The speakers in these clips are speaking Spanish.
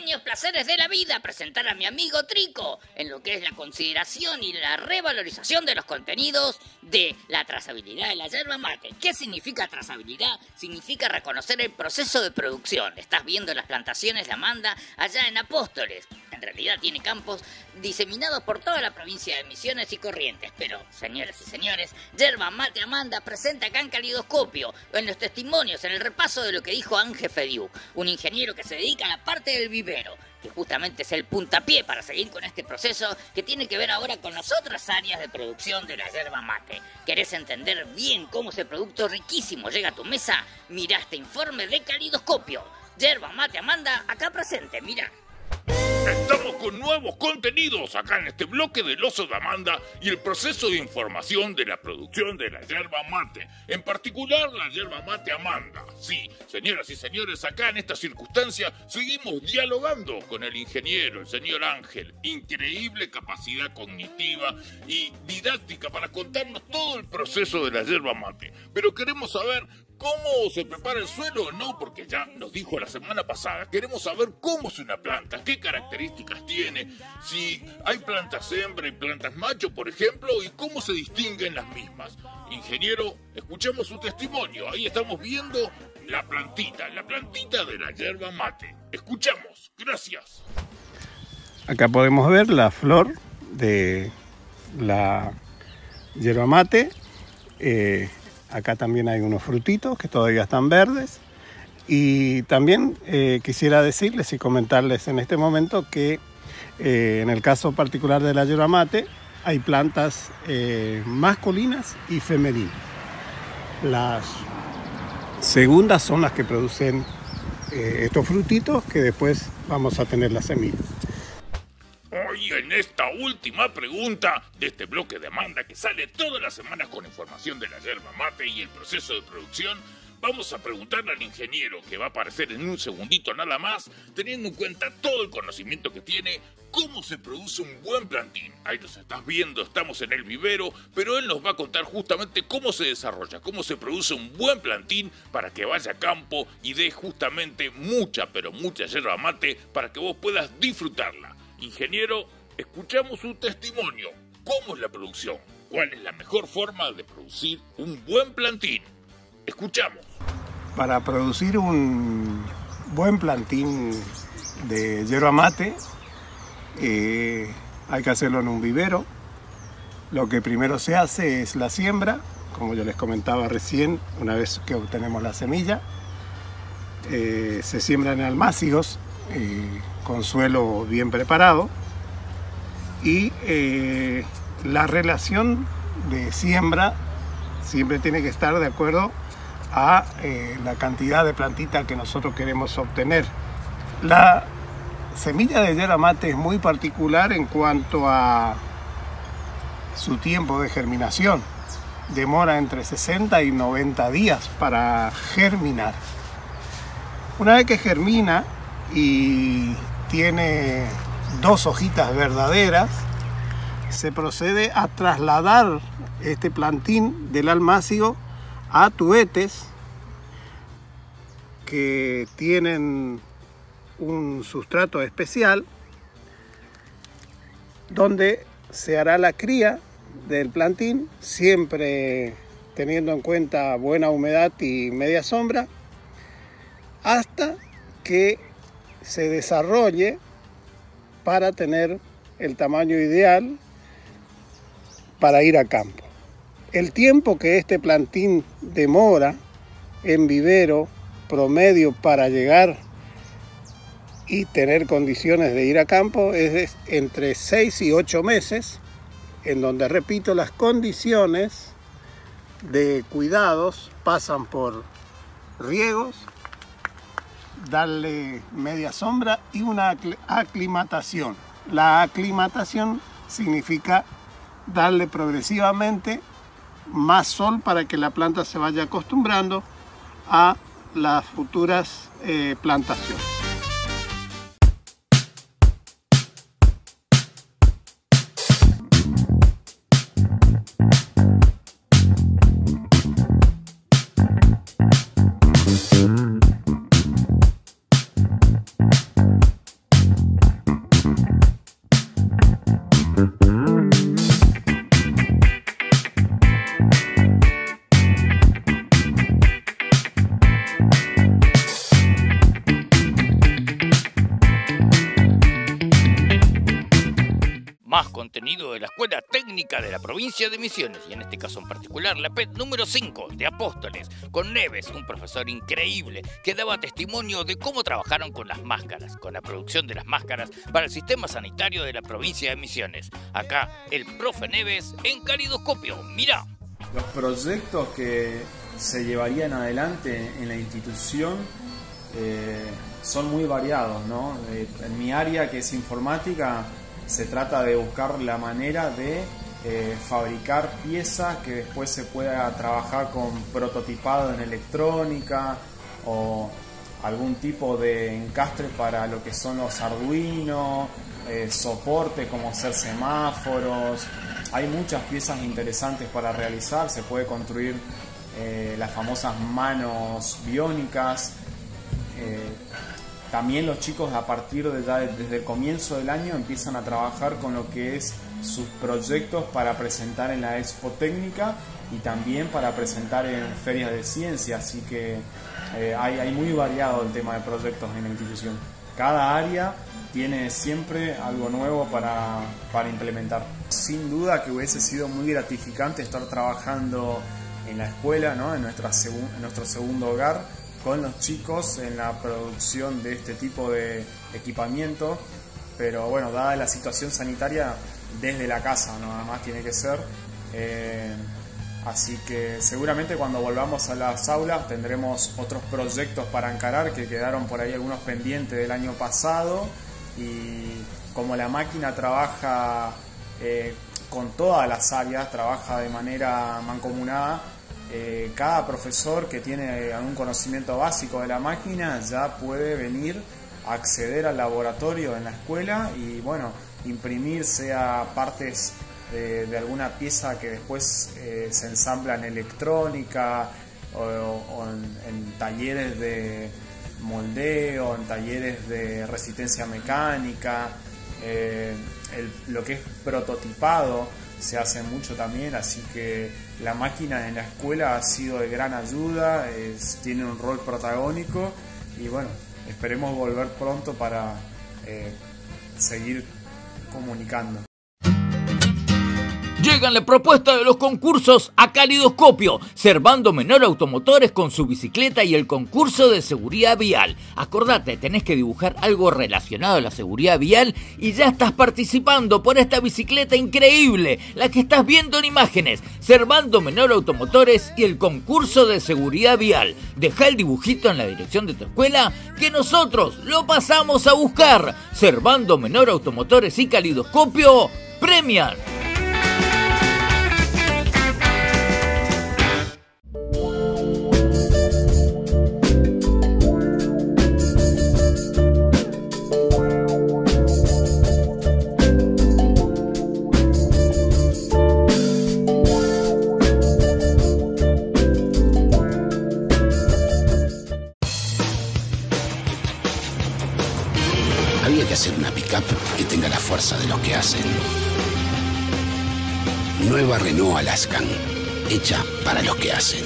extraños placeres de la vida presentar a mi amigo Trico en lo que es la consideración y la revalorización de los contenidos de la trazabilidad de la yerba mate. ¿Qué significa trazabilidad? Significa reconocer el proceso de producción. Estás viendo las plantaciones de Amanda allá en Apóstoles. En realidad tiene campos diseminados por toda la provincia de Misiones y Corrientes. Pero, señoras y señores, Yerba Mate Amanda presenta acá en Calidoscopio, en los testimonios, en el repaso de lo que dijo Ángel Fediú, un ingeniero que se dedica a la parte del vivero, que justamente es el puntapié para seguir con este proceso que tiene que ver ahora con las otras áreas de producción de la yerba mate. ¿Querés entender bien cómo ese producto riquísimo llega a tu mesa? Mirá este informe de Calidoscopio. Yerba Mate Amanda, acá presente, mirá. Estamos con nuevos contenidos acá en este bloque del Oso de Amanda y el proceso de información de la producción de la yerba mate, en particular la yerba mate Amanda. Sí, señoras y señores, acá en esta circunstancia seguimos dialogando con el ingeniero, el señor Ángel. Increíble capacidad cognitiva y didáctica para contarnos todo el proceso de la yerba mate. Pero queremos saber cómo se prepara el suelo, no, porque ya nos dijo la semana pasada. Queremos saber cómo es una planta, qué características tiene, si hay plantas hembra y plantas macho, por ejemplo, y cómo se distinguen las mismas. Ingeniero, escuchemos su testimonio. Ahí estamos viendo la plantita de la yerba mate. Escuchamos, gracias. Acá podemos ver la flor de la yerba mate. Acá también hay unos frutitos que todavía están verdes. Y también quisiera decirles y comentarles en este momento que en el caso particular de la yerba mate hay plantas masculinas y femeninas. Las segundas son las que producen estos frutitos que después vamos a tener las semillas. Hoy en esta última pregunta de este bloque de Amanda que sale todas las semanas con información de la yerba mate y el proceso de producción, vamos a preguntarle al ingeniero, que va a aparecer en un segundito nada más, teniendo en cuenta todo el conocimiento que tiene, cómo se produce un buen plantín. Ahí los estás viendo, estamos en el vivero, pero él nos va a contar justamente cómo se desarrolla, cómo se produce un buen plantín para que vaya a campo y dé justamente mucha, pero mucha yerba mate para que vos puedas disfrutarla. Ingeniero, escuchamos su testimonio. ¿Cómo es la producción? ¿Cuál es la mejor forma de producir un buen plantín? Escuchamos. Para producir un buen plantín de yerba mate hay que hacerlo en un vivero. Lo que primero se hace es la siembra, como yo les comentaba recién, una vez que obtenemos la semilla. Se siembran en almácigos con suelo bien preparado y la relación de siembra siempre tiene que estar de acuerdo a la cantidad de plantita que nosotros queremos obtener. La semilla de yerba mate es muy particular en cuanto a su tiempo de germinación. Demora entre 60 y 90 días para germinar. Una vez que germina y tiene 2 hojitas verdaderas, se procede a trasladar este plantín del almácigo a tubetes que tienen un sustrato especial donde se hará la cría del plantín, siempre teniendo en cuenta buena humedad y media sombra, hasta que se desarrolle para tener el tamaño ideal para ir a campo. El tiempo que este plantín demora en vivero promedio para llegar y tener condiciones de ir a campo es entre 6 y 8 meses, en donde, repito, las condiciones de cuidados pasan por riegos, darle media sombra y una aclimatación. La aclimatación significa darle progresivamente más sol para que la planta se vaya acostumbrando a las futuras plantaciones. más contenido de la Escuela Técnica de la Provincia de Misiones, y en este caso en particular la PET número 5 de Apóstoles, con Neves, un profesor increíble que daba testimonio de cómo trabajaron con las máscaras, con la producción de las máscaras para el sistema sanitario de la Provincia de Misiones. Acá el profe Neves en Calidoscopio. Mirá. Los proyectos que se llevarían adelante en la institución son muy variados, ¿no? En mi área, que es informática, se trata de buscar la manera de fabricar piezas que después se pueda trabajar con prototipado en electrónica o algún tipo de encastre para lo que son los Arduino, soporte como ser semáforos. Hay muchas piezas interesantes para realizar. Se puede construir las famosas manos biónicas. También los chicos, a partir de desde el comienzo del año, empiezan a trabajar con lo que es sus proyectos para presentar en la Expo Técnica y también para presentar en ferias de ciencia. Así que hay muy variado el tema de proyectos en la institución. Cada área tiene siempre algo nuevo para implementar. Sin duda que hubiese sido muy gratificante estar trabajando en la escuela, ¿no? en nuestro segundo hogar, con los chicos en la producción de este tipo de equipamiento, pero bueno, dada la situación sanitaria, desde la casa nada más tiene que ser. Así que seguramente cuando volvamos a las aulas tendremos otros proyectos para encarar, que quedaron por ahí algunos pendientes del año pasado, y como la máquina trabaja con todas las áreas, trabaja de manera mancomunada, cada profesor que tiene algún conocimiento básico de la máquina ya puede venir a acceder al laboratorio en la escuela y bueno, imprimir sea partes de alguna pieza que después se ensambla en electrónica o en talleres de moldeo, en talleres de resistencia mecánica. Lo que es prototipado se hace mucho también, así que la máquina en la escuela ha sido de gran ayuda, tiene un rol protagónico y bueno, esperemos volver pronto para seguir comunicando. Llegan la propuesta de los concursos a Calidoscopio. Servando Menor Automotores con su bicicleta y el concurso de seguridad vial. Acordate, tenés que dibujar algo relacionado a la seguridad vial y ya estás participando por esta bicicleta increíble, la que estás viendo en imágenes. Servando Menor Automotores y el concurso de seguridad vial. Deja el dibujito en la dirección de tu escuela que nosotros lo pasamos a buscar. Servando Menor Automotores y Calidoscopio premian. Había que hacer una pick-up que tenga la fuerza de los que hacen. Nueva Renault Alaskan, hecha para los que hacen.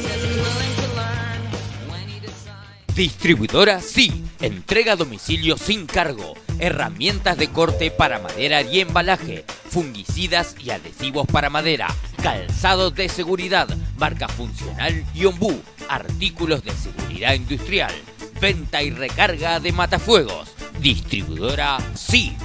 Distribuidora Sí, entrega a domicilio sin cargo, herramientas de corte para madera y embalaje, fungicidas y adhesivos para madera, calzados de seguridad, marca funcional y ombú, artículos de seguridad industrial, venta y recarga de matafuegos. Distribuidora Sí.